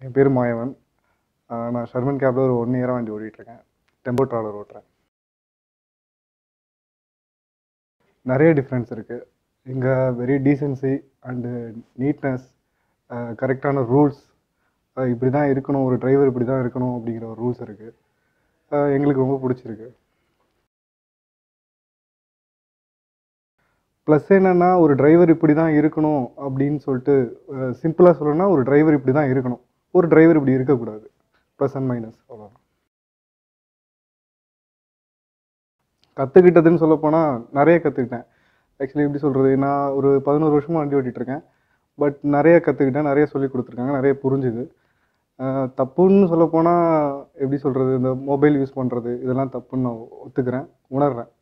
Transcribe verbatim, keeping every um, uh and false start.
என் பேர் மாயவன். நான் ஷர்மன் கேபில் ஒரு ஒன் இயராக வண்டி ஓடிட்டுருக்கேன். டெம்போ ட்ராவலர் ஓட்டுறேன். நிறைய டிஃப்ரென்ஸ் இருக்குது. இங்கே வெரி டீசென்சி அண்டு நீட்னஸ், கரெக்டான ரூல்ஸ், இப்படி தான் இருக்கணும், ஒரு டிரைவர் இப்படி தான் இருக்கணும் அப்படிங்கிற ஒரு ரூல்ஸ் இருக்குது. எங்களுக்கு ரொம்ப பிடிச்சிருக்கு. ப்ளஸ் என்னென்னா, ஒரு டிரைவர் இப்படி தான் இருக்கணும் அப்படின்னு சொல்லிட்டு சிம்பிளாக சொல்லணும்னா, ஒரு டிரைவர் இப்படி தான் இருக்கணும், ஒரு டிரைவர் இப்படி இருக்கக்கூடாது. ப்ளஸ் அண்ட் மைனஸ் அவ்வளோதான். கற்றுக்கிட்டதுன்னு சொல்லப்போனால் நிறைய கற்றுக்கிட்டேன். ஆக்சுவலி எப்படி சொல்கிறது, நான் ஒரு பதினோரு வருஷமாக வண்டி ஓட்டிகிட்ருக்கேன். பட் நிறைய கற்றுக்கிட்டேன், நிறைய சொல்லி கொடுத்துருக்காங்க, நிறைய புரிஞ்சுது. தப்புன்னு சொல்லப்போனால் எப்படி சொல்கிறது, இந்த மொபைல் யூஸ் பண்ணுறது இதெல்லாம் தப்புன்னு நான் ஒத்துக்கிறேன், உணர்றேன்.